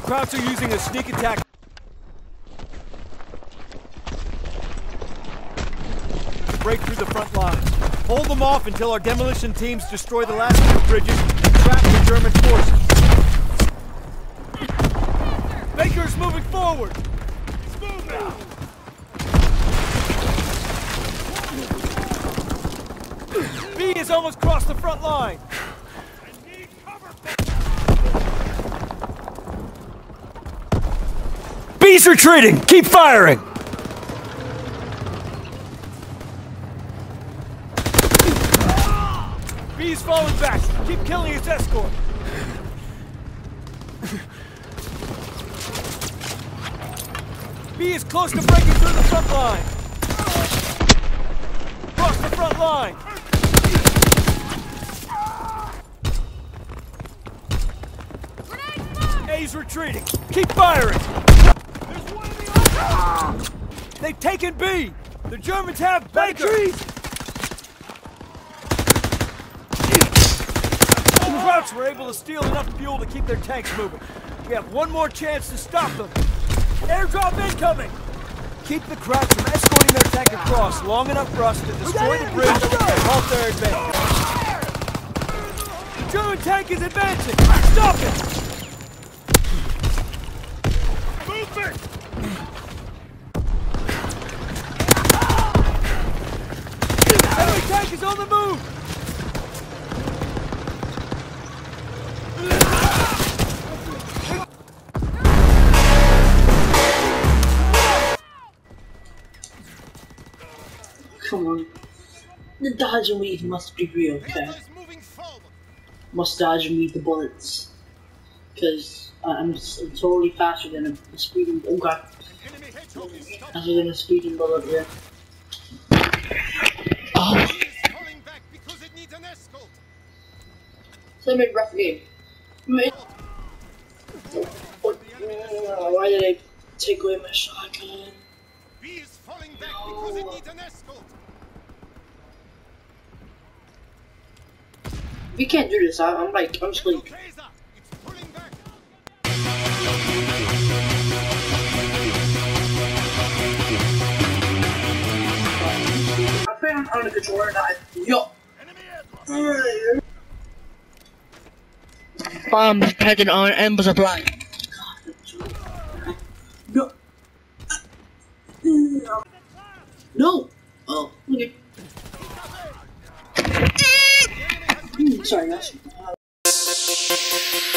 Krauts are using a sneak attack. To break through the front lines. Hold them off until our demolition teams destroy the last few bridges and trap the German forces. Baker's moving forward. He's moving. B has almost crossed the front line. I need cover. B's retreating. Keep firing. B's falling back. Keep killing his escort. B is close to breaking through the front line. Cross the front line. A's retreating. Keep firing. There's one of the They've taken B. The Germans have Baker. The Krauts were able to steal enough fuel to keep their tanks moving. We have one more chance to stop them. Airdrop incoming! Keep the Krauts from escorting their tank across long enough for us to destroy the bridge and halt their advance. The German tank is advancing! Stop it! Movement! Enemy tank is on the move! Come on. The dodge and weave must be real, okay? Must dodge and weave the bullets. Because I'm totally faster than a speeding. Oh god. Faster than a speeding bullet, yeah. Oh. So I made a rough game. Why did I take away my shotgun? Falling back because it needs an escort. We can't do this. I'm just like. It's pulling back. I found on the controller that yo. Bomb present on embers of light. No. No! Oh, okay. Sorry, guys.